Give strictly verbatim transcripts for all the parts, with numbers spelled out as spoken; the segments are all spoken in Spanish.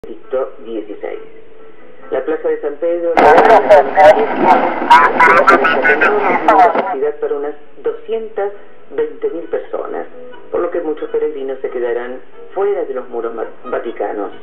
Benedicto dieciséis. La plaza de San Pedro Ah, tiene capacidad para unas doscientas veinte mil personas, por lo que muchos peregrinos se quedarán fuera de los muros vaticanos.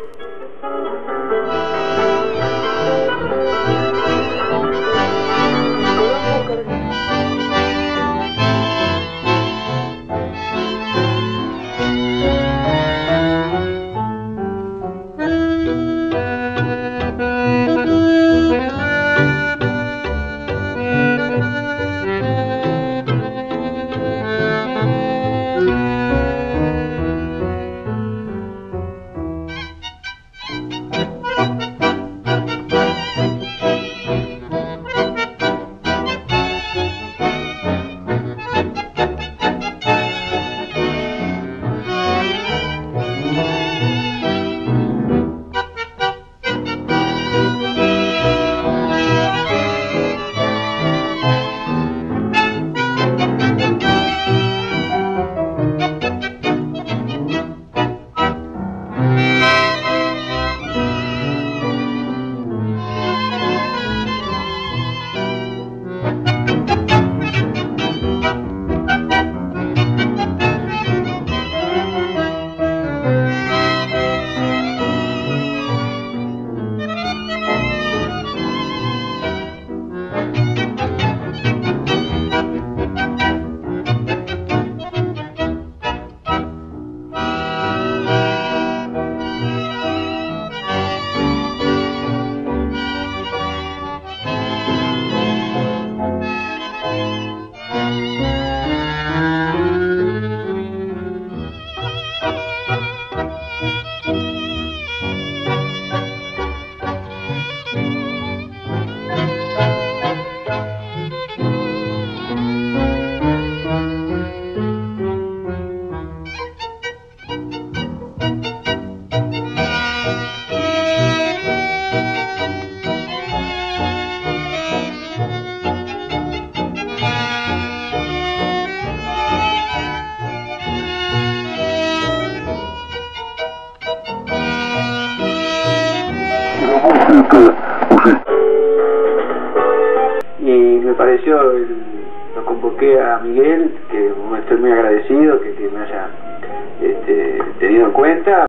Y me pareció, el, lo convoqué a Miguel, que estoy muy agradecido que, que me haya este, tenido en cuenta.